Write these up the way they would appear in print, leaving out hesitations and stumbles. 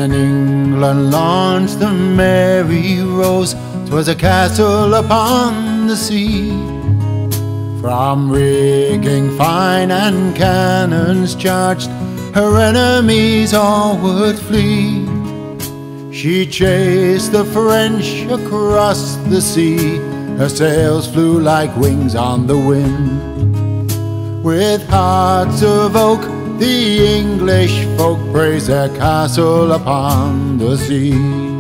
When England launched the Mary Rose, 'twas a castle upon the sea. From rigging fine and cannons charged, her enemies all would flee. She chased the French across the sea, her sails flew like wings on the wind. With hearts of oak, the English folk praise their castle upon the sea.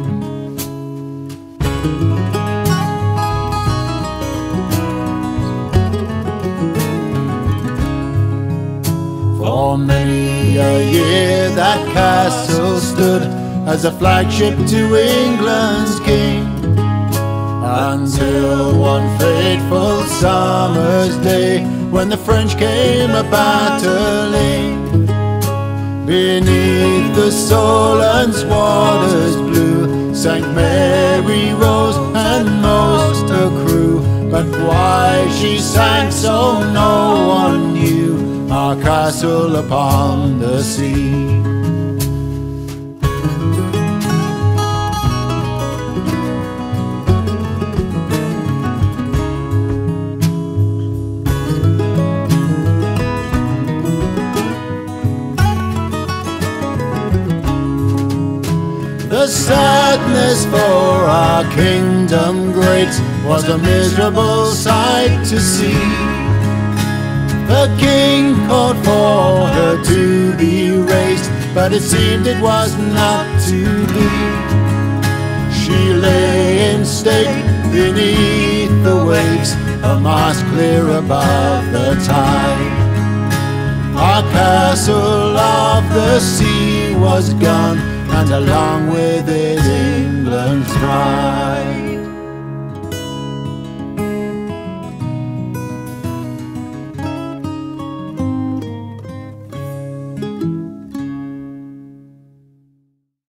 For many a year that castle stood as a flagship to England's king, until one fateful summer's day when the French came a-battling. Beneath the Solent's waters blue sank Mary Rose and most her crew. But why she sank so no one knew, our castle upon the sea. The sadness for our kingdom great was a miserable sight to see. The king called for her to be raised, but it seemed it was not to be. She lay in state beneath the waves, her mast clear above the tide. Our castle of the sea was gone, and along with it